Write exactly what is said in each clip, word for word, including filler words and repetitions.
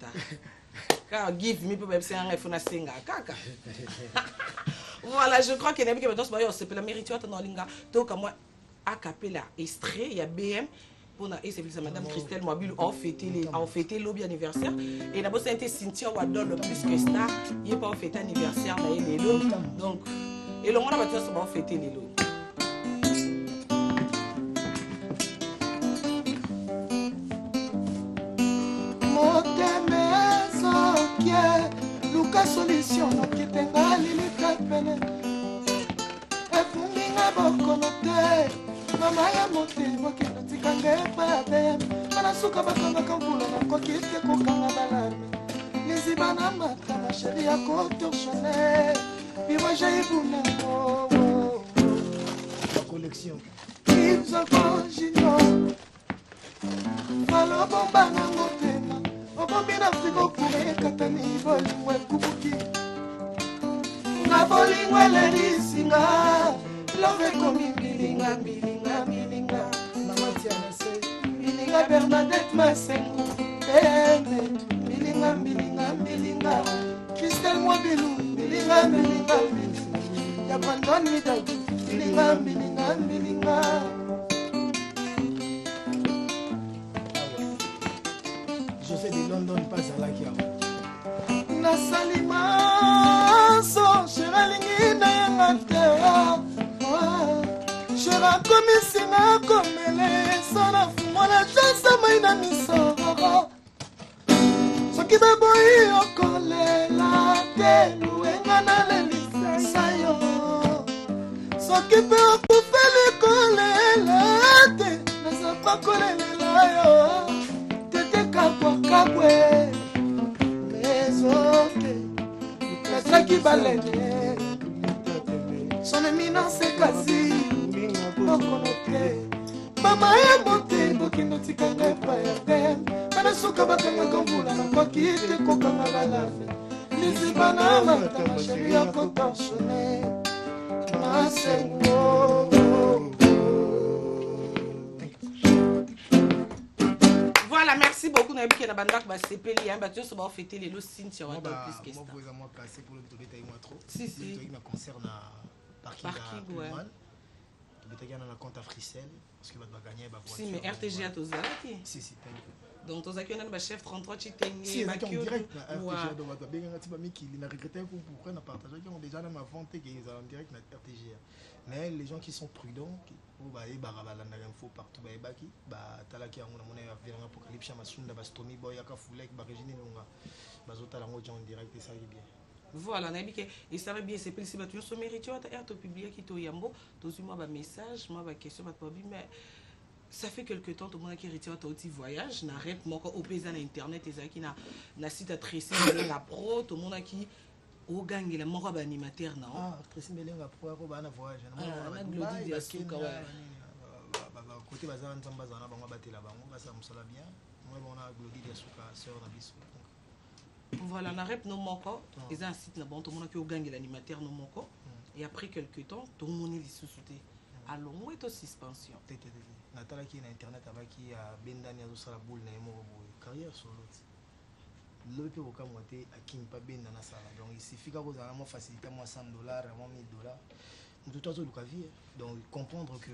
mata. Car give me peut c'est un iPhone singa kaka. Voilà, je crois que Nabi Kebetos Bayo c'est la mérite dans linga. Donc moi a cappella extrait il y a B M pour na et c'est madame Christelle Mobile en fêter les en fêter l'obi anniversaire et d'abord c'était Cynthia Wadon le plus que star, il est pas fêter anniversaire là il est là. Donc et le monde va dire ça va fêter les lots. Luka solution qui tenga lili kapene efunginga bokonote mama ya motema ki natikanga epabe mana suka bakanga kambula na kokite kokanga balame liziba na mata na sheri ya kotorshone biwa jaibuna oh la collection Kimzo Junior Malo bomba na motema Obomina frigo kure katani bolingwe kubuki Na bolingwe lerisinga Love komi bilinga bilinga bilinga Mama Tiana se Bilinga Bernadette Masengo Bene Bilinga bilinga bilinga Christelle Mwabilu Bilinga bilinga bilinga Ya Brandon Midai Bilinga bilinga bilinga José de London passe à la kia. Nasalima so shiralingi na yangatera. Shira komisina komele sana fumona chasa maina misoro. Soki baboyi okolela te luenga na lelisa sayo. Soki pe okufeli kolela te nasa pa kolela yo. Kabwe mezoke Nasaki balene Son éminence kasi Mokonoke Mama ya mote Boki notikanga epa ya dem Mana suka bakanga kambula Na kwa kite kokanga balave Liziba na mata Ma chéri ya kotorshone Masengo Voilà, merci beaucoup. Nabi qui na bandak ba sepeli hein, ba tu so ba fêter les lots Cynthia wa donc plus que ça. Moi vous moi casser pour le tout détail moi trop. Si si. Il me concerne parking parking Tu peux gagner un compte à Frissel parce que va gagner ba Si mais R T G a tozalaki. Si si. Donc tozaki on a ba chef trente-trois chitenge si ba kio. direct na R T G donc va bien ngati ba miki il a regretté pourquoi n'a partagé qui ont déjà même avant que ils en direct na R T G. Mais les gens qui sont prudents qui ba e barabala na info partout ba e baki ba talaki yango na mona ya viranga apocalypse masunda ba stomy boy aka fulek ba regine lunga bazota la ngoja en direct et ça est bien. Voilà, nabi que il savait bien c'est plus si ba tu so mérite ta R to publier qui to yambo to moi ba message moi ba question ba pas mais ça fait quelque temps tout le monde qui retient ton petit voyage n'arrête moi au pays na internet et ça qui na na site à Tracy la pro tout le monde qui au gang la mort ba animateur non ah Tracy Melenga pro ko ba na voyage na na glodi dia suka wa ba ba côté bazana nzamba zana bango batela bango ba sa musala bien moi on a glodi dia suka sœur na biso voilà n'arrête nos manko ils ont un site là bon tout le monde qui au gang l'animateur nos manko et après quelque temps tout le monde les sous-souté alors moi est suspension natala qui na internet abaki ya bendani azo sala boule na yemo boy carrière sur l'autre le peut au camoté à qui pas bien dans la salle donc il suffit que vous avez facilité moi cent dollars moi mille dollars tout toi tout le vie donc comprendre que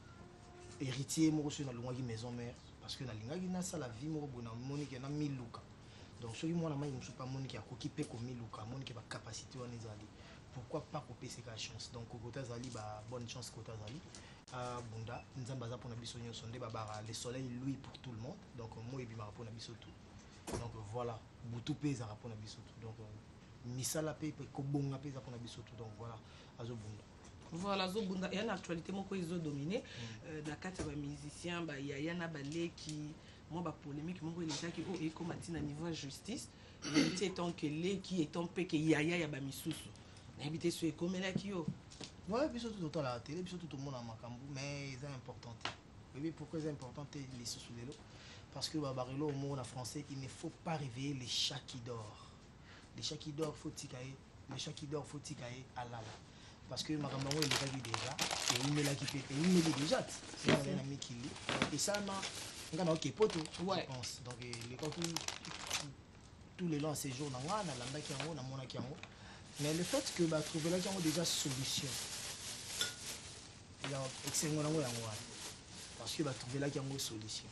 héritier moi reçu dans le mois qui maison mère parce que dans l'inga qui na ça la vie moi bona monique na mille luka donc celui moi la main ne pas monique a qui peut comme mille luka monique ba capacité on les ali pourquoi pas couper ces chance donc kota zali ba bonne chance kota zali à bunda nzamba za pour na biso nyonso nde babara le soleil lui pour tout le monde donc moi et bima pour na biso tout donc voilà butu pesa pour na biso tout donc misala pe ko bonga pesa pour na biso tout donc voilà azo bunda voilà zo bunda et en actualité mon ko izo dominer na kati ba musicien ba yaya na balé qui moi ba polémique mon ko il est qui oh et comme na niveau justice il était tant que les qui est tant peu que yaya ya ba misusu n'habiter sur comme là qui oh ouais biso tout à la télé biso tout le monde en makambu mais c'est important oui pourquoi c'est important les sous de l'eau parce que babarelo au mot en français il ne faut pas réveiller les chats qui dorment les chats qui dorment faut tikaye les chats qui dorment faut tikaye alala parce que makambo il est vu déjà et il me l'a qui peut il me dit déjà c'est un ami qui lit et ça m'a on a OK poto ouais pense donc les quand tous les longs séjours dans nga na landa ki yango na mona ki yango mais le fait que ba trouver là qui ont déjà solution il a excellent nango yango parce que ba trouver là qui ont solution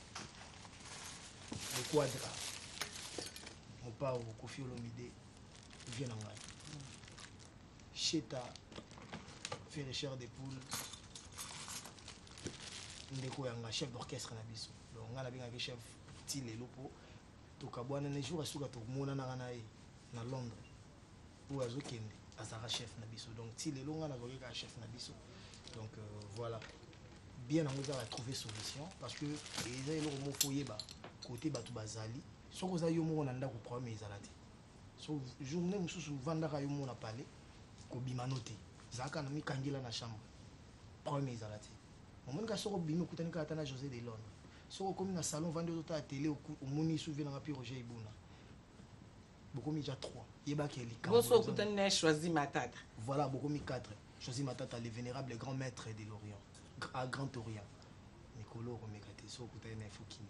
le quadra mon pas au Kofi Olomide vient en ngai Cheta fait les chairs des poules ndeko yanga chef d'orchestre na biso donc nga na binga ke chef ti lelo po to kabwana ne jour asuka to mona na na na Londres pour azokende azara chef na biso donc ti lelo nga na voke ka chef na biso donc euh, voilà bien on a trouvé solution parce que les elo mo foyeba côté batu bazali soko za yo mo na ndako problème ezalati so journée mususu vandaka yo mo na parler ko bimanote zaka na mikangila na chambre problème ezalati moment ka soko bino kutani ka tana José de Londres soko comme na salon vendre auto à télé au moni souvenir na pi Roger Ibuna beaucoup mis déjà trois yeba ke li kambo so kutani na choisi matata voilà beaucoup mis quatre choisi matata le vénérable grand maître de l'Orient à Grand Orient Nicolo Romekate so kutani na Fokini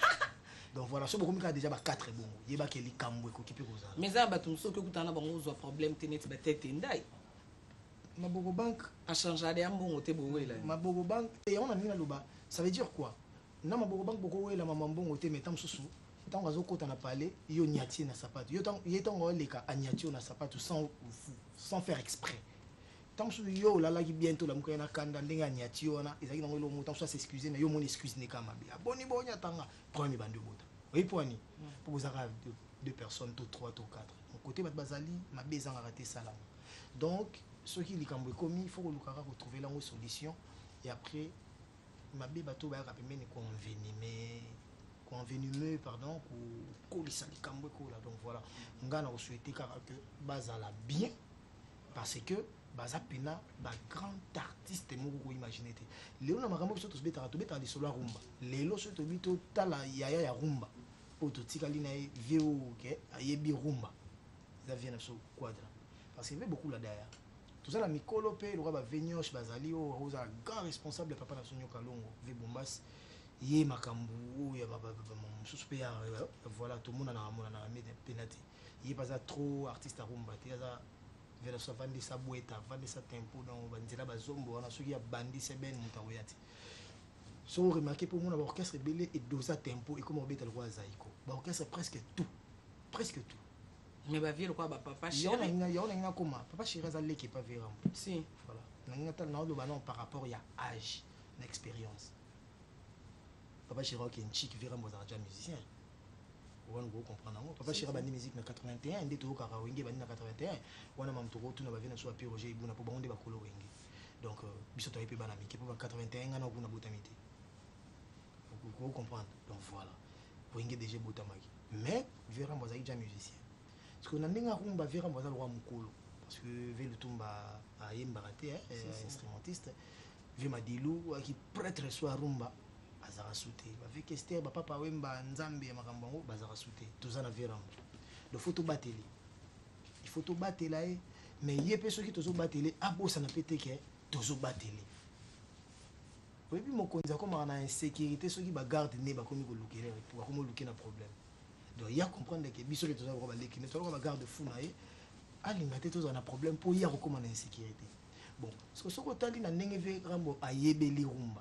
donc voilà so beaucoup mis déjà ba quatre bon yeba ke li kambo ko kipe ko za mais ça ba tum so ke kutana bango zo problème tenet ba tete ndai Mabogo Bank a changé de ambongo te bowela Mabogo Bank et on a mis la loba ça veut dire quoi na Mabogo Bank boko wela mama mbongo te metam susu tant azo kota na parler yo nyati na sapato yo tant yetango leka anyati na sapato sans sans faire exprès tant susu yo la la ki bientôt la mukena kanda ndinga nyati ona ezaki na ngelo mutam so s'excuser mais yo mon excuse ne kama bia boni bonya tanga premier bande bota oui poani pour vous arabe deux personnes tout trois tout quatre mon côté bat bazali ma bezanga raté salam donc ce qui est commis, il faut retrouver la solution et après ma bé bateau va rappeler mais convenimé convenimé pardon pour coller donc voilà on a souhaité que bazala bien parce que bazapina ba grand artiste moko imaginer léo na makambo so to beta to beta li solo rumba lelo so to bito tala yaya ya rumba o to tikali na vieux ke ayebi rumba ça vient sur quadra parce qu'il y avait beaucoup là derrière tout ça la mikolo pe le roi venioche bazali o oza grand responsable papa na sonyo kalongo ve bombas ye makambu ya baba mususu pe ya voilà tout le monde na mona na mede penati ye pas trop artiste à rumba te za vers sa vandi sa boeta vandi sa tempo dans banzela bazombo na soki ya bandi se ben mutaoyati so remarquer pour mon orchestre belé et dosa tempo et comme on beta le roi zaiko ba orchestre presque tout presque tout mais ba vie le quoi ba papa chéri yona ina yona ina comment papa chéri za leki pas vera si voilà nanga tal na lo banon par rapport ya âge l'expérience papa chéri qui est un chic vera mboza déjà musicien on va comprendre non papa chéri bandi musique na quatre-vingt-un ndé to kara wenge bandi na quatre-vingt-un wana mam to to na ba vena so a Roger Ibuna po bango ba kolo wenge donc biso to epé bana miki po quatre-vingt-un ngana kuna botamité vous comprendre donc voilà wenge déjà botamaki mais vera mboza déjà musicien parce que nandinga rumba vera mboza le roi mukolo parce que ve le tumba a yemba raté instrumentiste ve madilu qui prêtre soit rumba bazara souté avec Esther ba papa wemba nzambe ya makambo ngo bazara souté tout ça na vera le photo bateli il faut to batela mais yé ceux qui tozo bateli abosa na pété que tozo bateli oui puis mon konza comme en insécurité ceux qui ba garde ne ba komi ko lukere pour ko mo luker na problème donc il y a comprendre que biso que tozo ba lekine to ba garde fou na ye alinga te tozo na problème pour y a recommander insécurité bon parce que ce que tali na ndenge ve rambo ayebeli rumba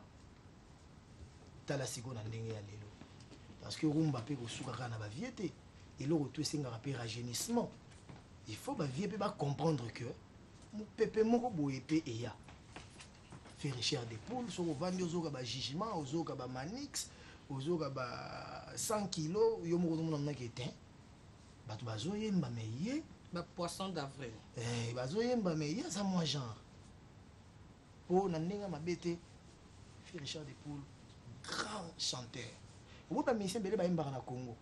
tala siko na ndenge ya lelo parce que rumba pe ko suka kana ba viete et le retour c'est un rappel rajeunissement il faut ba vie pe ba comprendre que mon pépé moko boye pe et ya faire cher des poules so vendre ozoka ba jugement ozoka ba manix ozoka ba cent kilos yo moko no na ketin bato bazoyemba meye ba poisson d'avril eh bazoyemba meye ça moi genre pour na ndenge mabete faire cher des poules grand chanteur ou ba musicien belé ba yemba na Congo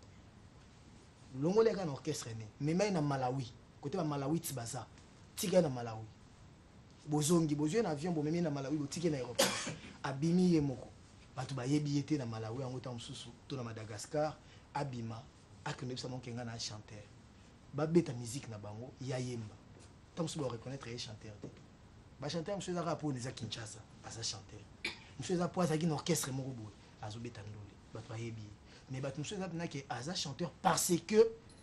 longo leka na orchestre né mais mai na Malawi côté ba Malawi tibaza tika na Malawi bozongi bozwe na avion bo memi na Malawi bo tike na aéroport abimi ye moko bato ba yebi été na Malawi en autant mususu to na Madagascar abima akene bisa mon kenga na chanteur ba beta musique na bango ya yemba tant mususu ba reconnaître les chanteurs ba chanteur mususu za rapport des Kinshasa ba sa chanteur mususu za poza ki na orchestre moko boy azo beta ndole bato ba yebi mais bato mususu za na ke aza chanteur parce que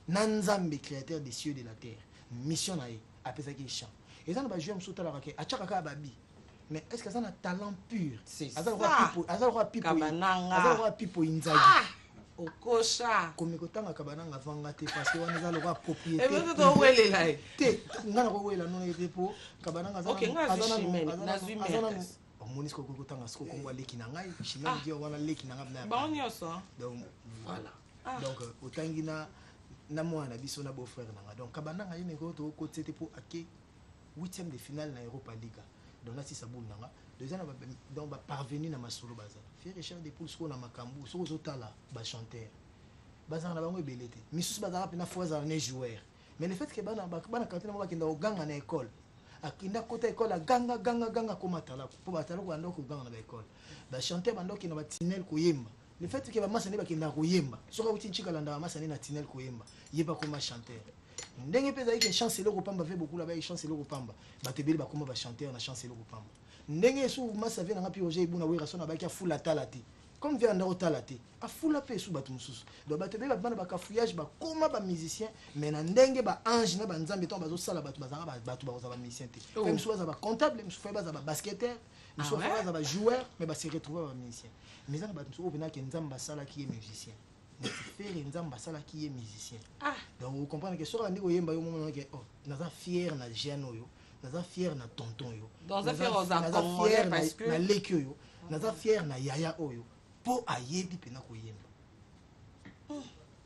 Nanzambe créateur des cieux et de la terre mission na ye apesa ki chant et ça na ba jouer msuta la rake achaka ka babi mais est-ce que ça na talent pur c'est ça azal roi pipo azal roi pipo Kabananga azal roi pipo inzagi okosha komiko tanga kabananga vanga te parce que wana za le roi et propriété vous to wele là te ngana ko wela non ete po kabananga za OK nga azana nazwi azana merde omoni ko ko tanga sko ko leki na ngai chimé di wana leki na ngai na ba on yoso donc voilà Ah. donc otangi na na mwana biso na beau frère nanga donc kabananga yene ko to ko tete po ake huitième de finale na Europa League donc là si ça boule nanga deuxième donc ba parvenir na masolo baza fier cher des poules ko na makambu so zo tala ba chanteur baza na bango belete misusu baza rapina fois za ne joueur mais le fait que bana bana kantina mo bakenda oganga na école akinda kota école a ganga ganga ganga ko matala po batala ko ando ko ganga na ba école ba chanteur bando ki na ba tinel ko yemba le fait que ba masane bakenda ko yemba soka uti chikala nda masane na tinel ko yemba yeba ko ma chanteur ndenge peza ike chance le ko pamba fait beaucoup là-bas chance le ko pamba ba tebeli ba koma ba chanteur na chance le ko pamba ndenge su masave na ngapi oje ibuna we rasona ba kia fula talati comme vient ndako talati a fula pe su batu mususu donc ba tebeli ba bana ba kafouillage ba koma ba musicien mais na ndenge ba ange na ba nzambe ton bazo sala batu bazanga ba batu ba ba musicien te même soit ba comptable même soit ba ba basketteur même soit ba ba joueur mais ba se retrouver ba musicien mais ça batu au venant que nzamba sala qui est musicien mais faire nzamba sala qui est musicien ah donc vous comprenez que sur ndiko yemba yo moment que oh naza fier na jeune oyo naza fier na tonton yo dans un fier aux naza congolais fier parce que na leki oyo naza fier na yaya oyo po ayebi pena ko yemba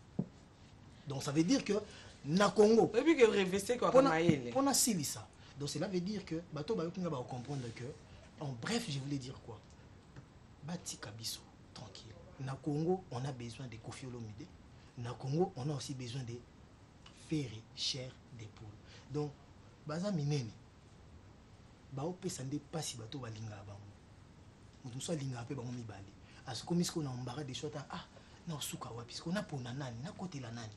donc ça veut dire que na Congo et puis que revester quoi comme ayele on a silisa donc cela veut dire que bato ba yokinga ba comprendre que en bref je voulais dire quoi bati kabiso tranquille na Congo on a besoin de Koffi Olomide na Congo on a aussi besoin de ferre chair des poules donc baza minene ba opesa nde pasi bato balinga bango mutu so linga pe bango mibale asiko misko na mbara de shota ah na suka wapi parce qu'on a pona nani na côté la nani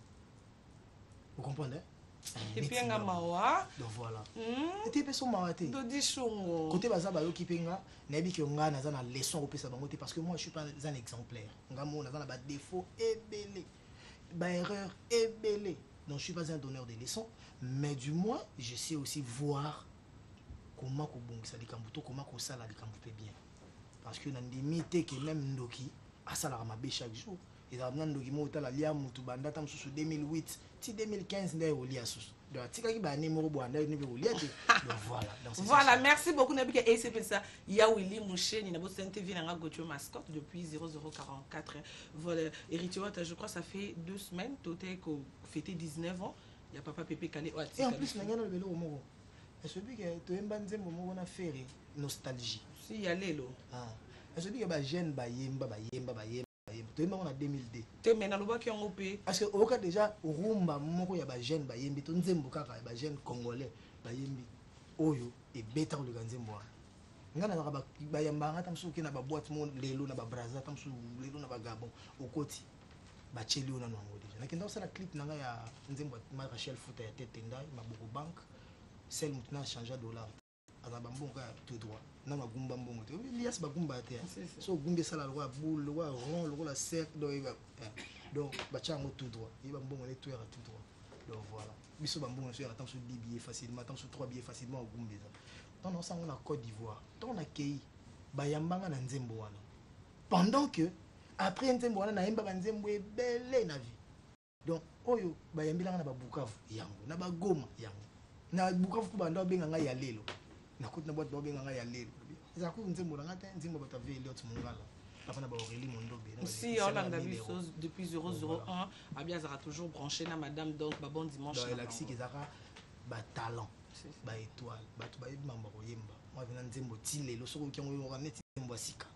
vous comprenez et puis nga mawa donc voilà hmm et puis so mawate do dishungo côté baza ba yoki penga na bi ke nga na za na leçon opesa bango te parce que moi je suis pas un exemplaire nga mo na za na ba défaut ebele ba erreur ebele donc je suis pas un donneur de leçons mais du moins je sais aussi voir comment ko bongisa likambo to comment ko sala likambo pe bien parce que na ndimité que même ndoki asala mabe chaque jour et dans ndoki mo tala lia mutu banda tam susu deux mille huit ti deux mille quinze ndai olia susu donc tika ki ba numéro bwanda ni be olia te donc voilà donc voilà merci beaucoup Nabika et c'est ça ya Willy Mouché ni nabo T V na Gocho mascotte depuis zéro zéro quarante-quatre voilà héritier je crois ça fait deux semaines toté ko fêté dix-neuf ans il y a papa Pépé Kalé et en plus na ngana le belo moko est-ce que to emba nzembo moko na faire nostalgie si ya lelo ah est-ce que ba jeune ba yemba ba yemba ba yemba to emba na deux mille deux te mena loba ki yango pe parce que oka déjà rumba moko ya ba jeune ba yembi to nzembo kaka ba jeune congolais ba yembi oyo e beta le nzembo ngana na ba ba yamba ngata msuki na ba boîte mo lelo na ba braza tamsu lelo na ba gabon okoti ba cheli ona no ngo déjà nakenda osala clip nanga ya nzembo ma Rachel Futa ya tete ndai maboko bank celle maintenant changer dollar ala bambonga tout droit na magumba mbongo te lias bagumba te so gumbe sala lwa boule lwa rond lwa cercle do iba donc ba chango tout droit iba mbongo le tout ya tout droit donc voilà biso bambongo so ya tant so dix billets facilement tant so trois billets facilement au gumbe ça donc on s'en na Côte d'Ivoire donc on a kei ba yambanga na nzembo wana pendant que après nzembo wana na yemba ba nzembo ebele na vie donc oyo ba yambila na ba Bukavu yango na ba Goma yango na Bukavu ku banda benga nga ya lelo na côté na boîte ba benga nga ya lelo za ku nzembo na ngata nzembo ba ta vie lot mongala apana ba Aurélie Mondobe si on l'a biso depuis zéro zéro un abia sera toujours branché na madame donc ba bon dimanche dans l'axi qui zaka ba talent ba étoile ba to ba mamba ko yemba moi vena nzembo ti lelo soko ki ngo yo neti nzembo asika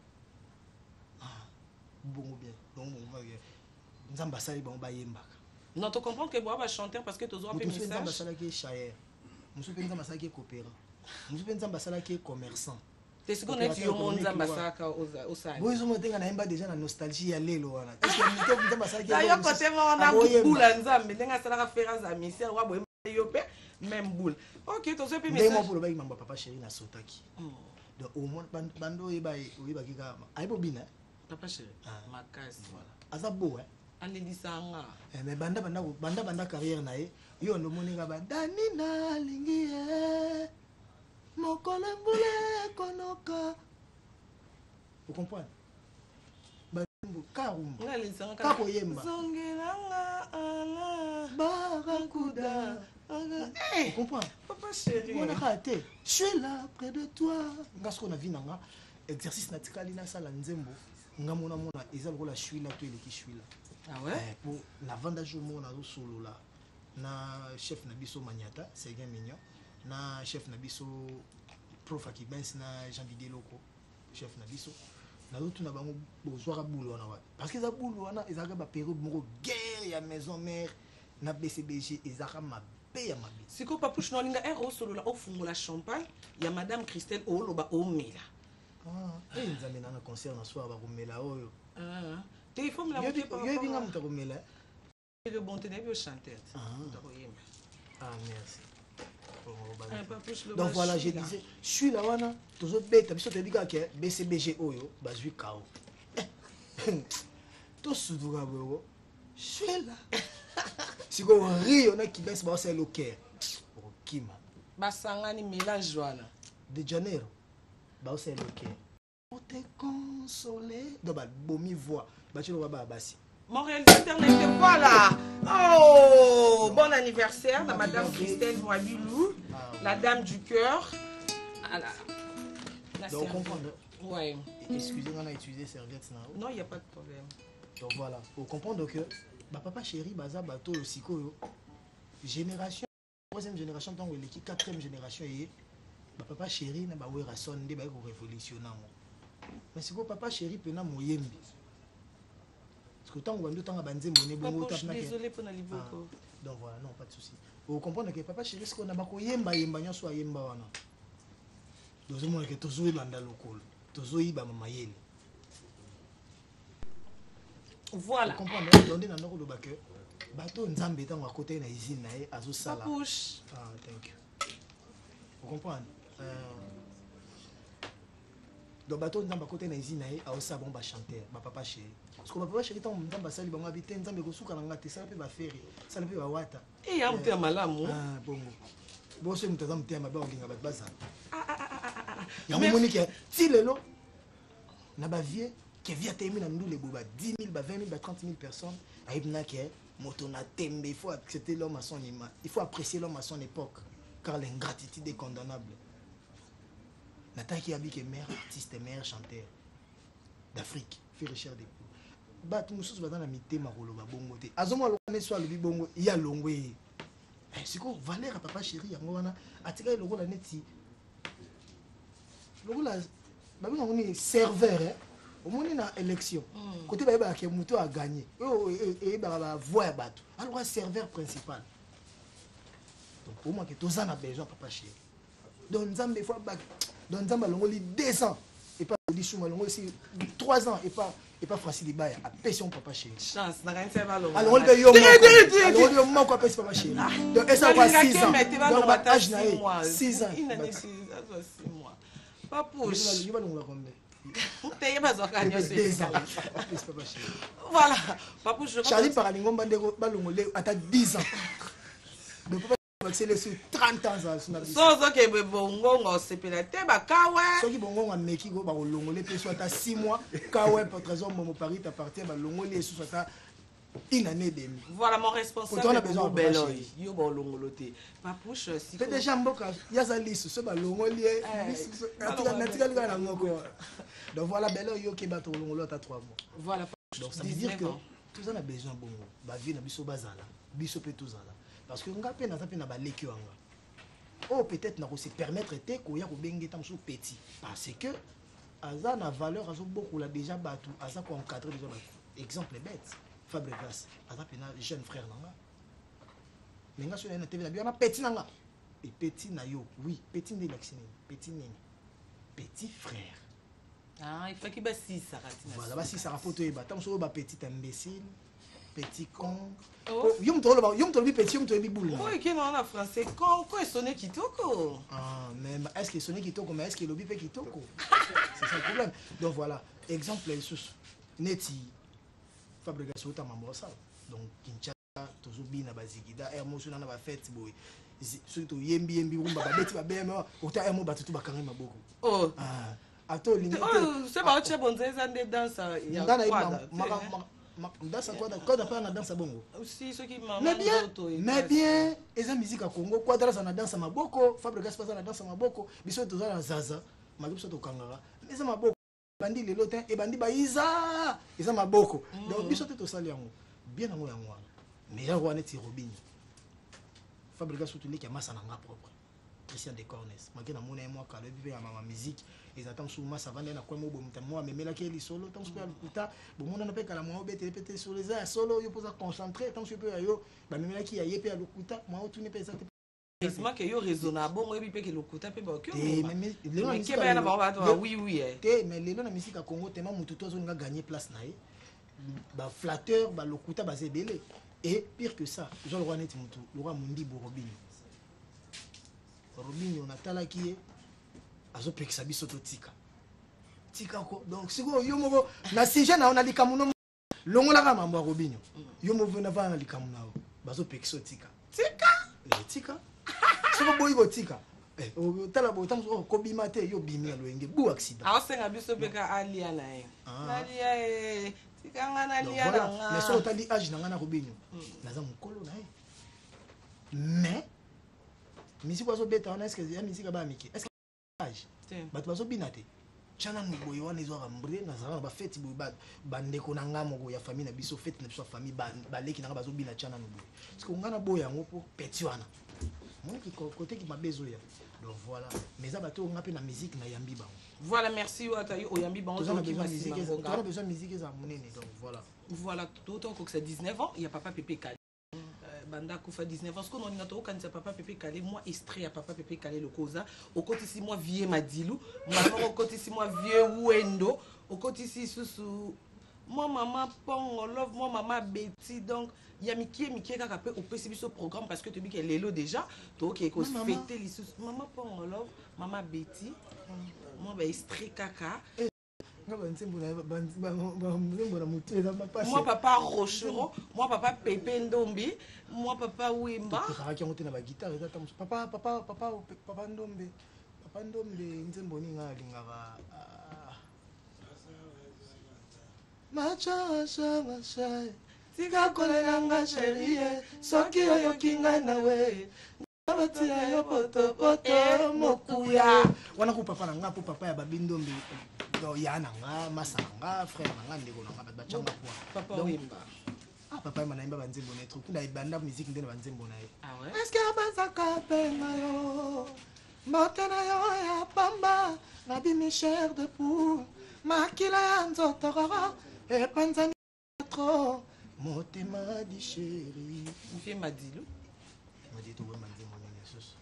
ah bongo bien donc on va nzamba sali ba ba yemba. Non, tu comprends que moi, je chanter parce que tu as un peu de message. Je suis un chayer. Je suis un peu de coopérant. Je suis un peu de commerçant. Tu sais qu'on est au monde au Sahel. Oui, je me déjà la nostalgie à l'élo. Est-ce que tu as côté moi on a beaucoup de nzambe, ndenge ça la référence à misère wa boye yopé même boule. OK, tu as un peu message. Ndemo pour le mamba papa chéri na sotaki. Donc au moins bando yeba yeba kika. Aibo bina. Papa chéri. Makasi. Voilà. Azabo hein. Anelisanga. Mais banda banda banda banda carrière na ye. Yo no moninga ba Danina lingi e. Mokole mbule konoka. Vous comprenez? Karum. Kako yemba. Zongelanga ala. Barakuda. Vous comprenez? Papa chéri. On a raté. Je suis là près de toi. Parce qu'on a vu nanga exercice natikali na sala nzembo. Nga mona mona ezal ko la chui là to eleki chui là. Ah ouais? Pour la vente jour mona zo solo là. Na chef na biso Maniata, c'est bien mignon. Na chef na biso prof Akibens na Jean Didier Loko, chef na biso. Na l'autre na bango bozwara boulot wana wa. Parce que za boulot wana ezaka ba période moko guerre ya maison mère na B C B G ezaka ma paix ya mabi. Siko papuche no linga ero solo la ofungola champagne ya madame Christelle Oloba Omela. Ah, et nzambe na concert na soir ba komela oyo. Ah. Te il faut me la Yo montrer par yo binga muta komela. Le bon tenez au chanteur. Ah. Ah merci. Donc voilà, je disais, je suis là, wana, toujours bête, parce que tu dis que B C B G oyo, bazui kao. Tout ce que je suis là. Si vous riez, on a qui baisse, c'est le cœur. Kima. Basangani mélange wana. De Janeiro, c'est le cœur. Pour te consoler, donc bah bomi voix, bah tu le vois bah bassi. Mon réalisateur n'était pas là. Oh, bon anniversaire à madame Christelle Moabilou, la dame du cœur. Ah là. La Donc, comprendre. Ouais. Excusez-moi, on a utilisé serviette. Non, il n'y a pas de problème. Donc voilà, vous comprenez que bah, papa chéri, baza bateau aussi, génération, troisième génération, tant que l'équipe, quatrième génération, et bah, papa chéri, n'a pas eu raison de révolutionner. Mais c'est quoi papa chéri, peut n'a moyembi. Parce que tant que temps banze monnaie bon je suis désolé pour n'aller beaucoup. Donc voilà, non pas de souci. Vous comprenez que papa chéri ce qu'on a bako yemba yemba nyoso yemba wana. Dozo mo que tozo ibanda lokolo. Tozo iba mama yele. Voilà. Vous comprenez donc na noko loba que bato nzambe tango à côté na usine na e azo sala. Papouche. Ah thank you. Vous comprenez euh donc bato nzambe à côté na usine na e azo sa bon ba chanter ba papa chéri. Parce que papa chéri tant nzambe sali bango habiter nzambe ko suka nga te sala pe ba faire sala pe ba wata et ya mte malamu ah bongo bo se mte nzambe ma ba olinga ba baza ah ah ah ah ya moni ke ti lelo na ba vie ke via temi na ndule bo ba dix mille ba vingt mille ba trente mille personnes aibna ke moto na tembe il faut accepter l'homme à son image il faut apprécier l'homme à son époque car l'ingratitude est condamnable nataki abi ke mère artiste mère chanteur d'Afrique fait recherche des batu mususu baza na mitema koloba bongo te azomwa lokane so alobi bongo ya longwe siko valeur papa chéri yango wana atika lokola neti lokola babi ngo ni serveur eh omoni na élection côté ba ba ke muto a gagné e ba ba voix batu alors serveur principal donc pour moi que toza na besoin papa chéri donc nzambe fois ba donc nzambe longoli deux cents et pas di souma longo aussi trois ans et pas et pas facile baya a pression papa chéri chance na gagne ça va long alors le yo alors yo mo ko pesa papa chéri donc et ça va six ans donc ba âge na six ans il n'a six mois papouche yo ba longo combien te ba zo kanyo deux ans papa chéri voilà papouche Charlie Paralingo bandeko ba longo le ata dix ans donc c'est les sur trente ans ça so so ke bongo ngo sepela te ba kawe so ki bongo nga meki go ba longole pe soit à six mois kawe pour trésor mon Paris t'appartient ba longole sous soit une année et demie voilà mon responsable on a besoin de belo yo ba longolote papouche si c'est déjà mboka ya za liste so ba longole atika natika lika na ngoko donc voilà belo yo ke ba to longolo ta trois mois voilà donc ça veut dire que tout ça a besoin bongo ba vie na biso bazala biso pe tout ça parce que nga pe na ta pe na ba leki wanga oh peut-être na ko se permettre te ko ya ko bengi tam so petit parce que aza na valeur azo beaucoup la déjà batu aza ko encadrer déjà batu exemple bête Fabre Glace aza pe na jeune frère nanga mais nga so na T V na bien na petit nanga et petit na yo oui petit de l'action petit nini petit frère ah il faut qu'il ba six ça voilà ba six ça photo e ba tam so ba petit imbécile petit con. Oh. Yom to lo yom to bi petit yom to bi boule. Oui, qui non en français con quoi sonné kitoko. Ah mais est-ce que sonné kitoko mais est-ce que le bi fait kitoko? C'est ça le problème. Donc voilà, exemple sous neti fabrication ta mambo ça donc Kinshasa tozobina bazikida air mo suna na ba fête boy surtout yembi yembi rumba ba beti ba bema ota air mo batutu bakanga maboko oh ah ato limite oh c'est pas autre bonze ça des danse ya quoi danse quoi quoi pas na danse bongo aussi ceux qui maman mais bien mais bien eza musique à Congo quoi dans na danse maboko fabrication pas na danse maboko biso tozala zaza malubi so tokangaka eza maboko bandi lelo te e bandi baiza eza maboko donc biso te tosali yango bien nango yango wana mais yango wana ti Robinho fabrication tout leki ya masa na nga propre Christian de Cornes makena mona e moi kalo bipe ya mama musique ils attendent sous masa vande na kwa mo bomta moi memela ke li solo tant que lukuta bo mona na pe kala moi obete répéter sur les airs solo yo posa concentrer tant que peu yo ba memela ki ya yepe ya lukuta moi otune pe ça c'est moi que yo raisonnable moi bipe ke lukuta pe ba kyo mais mais ke ba na ba oui oui eh mais lelo na musique à Congo tellement mutu to zo nga gagner place na ye ba flatteur ba lukuta ba zebele et pire que ça Jean le roi net mutu le roi mundi bo Robinho Robinho na tala ki e azo pekisa biso to tika tika ko donc siko yo moko na sujet na on a likamuno longola ka mambo Robinho yo mo vena va na likamuno bazo pekisa tika tika le tika siko boyi go tika eh o tala bo tam ko bima te yo bimi ya loenge bu accident a senga biso peka alia na e alia e tika ngana alia na nga mais so tali age na ngana Robinho naza mukolo na e mais musique wazo beta on est-ce que ya musique ba miki est-ce age bato bazobina te chana boye wana ezwaka mbre nazala na bafeti boye bandeko na nga moko ya famille na biso fete na biso ya famille baleki na nga bazobina chana no boye parce que nga na boye yango po peti wana moniki côté qui mabe ezoya donc voilà mais ça bato nga pe na musique na yambi bango voilà merci Watayo oyambi bango on a besoin de musique on a besoin de musique za monene donc voilà voilà tout autant que c'est dix-neuf ans il y a papa Pépé Kale banda kufa dix-neuf ans ce qu'on a dit quand c'est papa Pépé Kale moi extrait à papa Pépé Kale le causa au côté si moi vieux Madilu maman au côté si moi vieux Wendo au côté si sous moi maman Pong love moi maman Betty donc il y a Mickey Mickey qui a fait au P C B ce programme parce que tu dis qu'elle est là déjà toi qui est cause fêter les sous maman Pong love maman Betty moi ben extrait caca moi papa Rochero, moi papa Pépé Ndombi, moi papa Wimba. Papa papa papa papa Ndombi, papa Ndombi nzembo ninga lingaka. Macha cha macha. Tika kolelanga chérie, soki oyoki nga nawe. Abatia yo poto poto mokuya. Wana ku papa na nga po papa ya babindombi. Yana nga masanga frère nga ndeko nga bachanga kwa papa Wimba ah papa manaimba banzembo na truc na ibanda musique ndene banzembo na ye ah ouais est-ce que bazaka penga yo motana yo ya pamba na bimichère de poule makila ya nzoto rara e panzani trop motema di chéri mfie Madilu Madilu to banzembo na yesus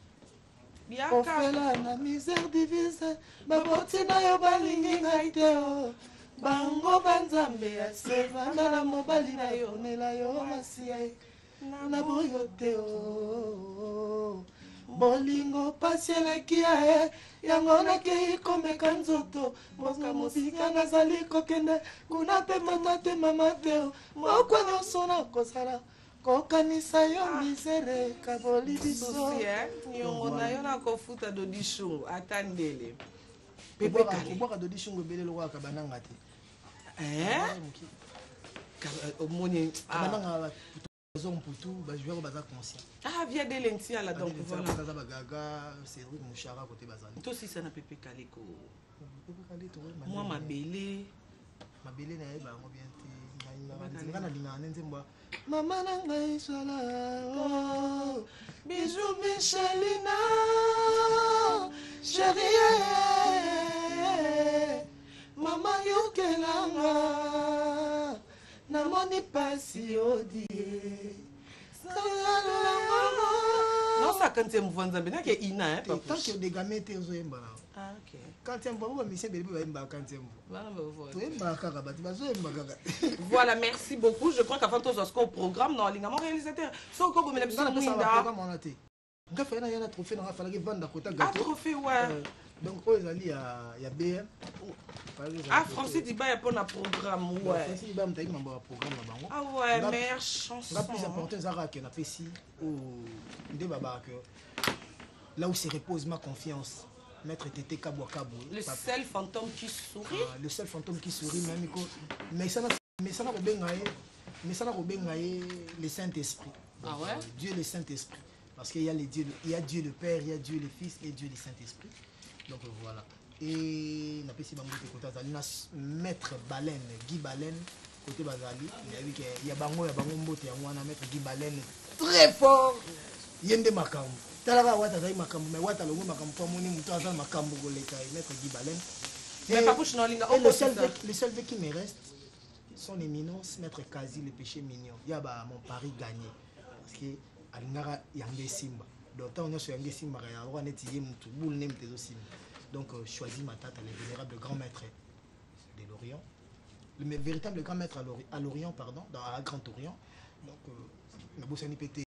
ofela na misère divise baboti na yo balingi ngai te o bango banzambe ya sevanga na mobali na yo nela yo masia na boyo te o bolingo pasi eleki ya ye yango nakei komeka nzoto mboka mosika nazali kokende kuna mpe mama te mama te o moko nyonso nakosala kokanisa yo misere kaboli biso nyongo na yo nakofuta dodi shungu atandele Pépé Kale obwaka dodi shungu ebele lokwaka bananga te omoni bananga bazo mputu bajoueur baza conscient ah via de lentia là donc voilà baza bagaga Cédric Mouchara côté bazali to si ça na Pépé Kale ko Pépé Kale to moi mabele mabele na ye bango bien te nga na linga nzembo Maman nanga sola oh bisous Michelina chérie maman yokelanga namoni pasi odie non ça quand tu me vois ça bien que ina hein tant que des gamins te ozoyemba ah ok quand tu me vois monsieur bébé va yemba quand tu me voilà merci beaucoup je crois qu'avant tout ce qu'on programme non linga mon réalisateur so ko bomela biso mwinda nga fa na yana trophée na fa la vendre kota gâteau trophée ouais Donc, oh, il y a B M. Ah, Francis Diba, il y a pas un programme. Ouais. Francis Diba, il y a un programme là-bas. Ah ouais, meilleure chanson. La plus importante, c'est qu'on a fait ici, là où se repose ma confiance. Maître Tété Kabwa Kabou. Le seul fantôme qui sourit. Ah, le seul fantôme qui sourit, même. Mais ça n'a pas mais ça n'a pas le Saint-Esprit. Ah ouais? Dieu le Saint-Esprit. Parce qu'il y a les dieux, il y a Dieu le Père, il y a Dieu le Fils et Dieu le Saint-Esprit. Donc voilà. Et on a fait Maître Baleine, Guy Baleine, côté Bazali. Il y a Bango, il y a Bango Mbote, il y a Maître Guy Baleine. Très fort. Il y a des makam. Talaga wata dai makam, mais wata longo makam pour moni muto azal makam bogoleka Maître Guy Baleine. Mais pas pour Chinolinga. Le seul le seul qui me reste, son éminence, Maître Kazi, le péché mignon. Il y a mon pari gagné. Parce que Alingara Yangé Simba. Donc, on a sur Yangé Simba, on a étudié mon tout, boule nem tes aussi. Donc, choisis ma tante, le vénérable grand maître de l'Orient. Le véritable grand maître à l'Orient, pardon, dans à Grand Orient. Donc, on a beau s'en y péter.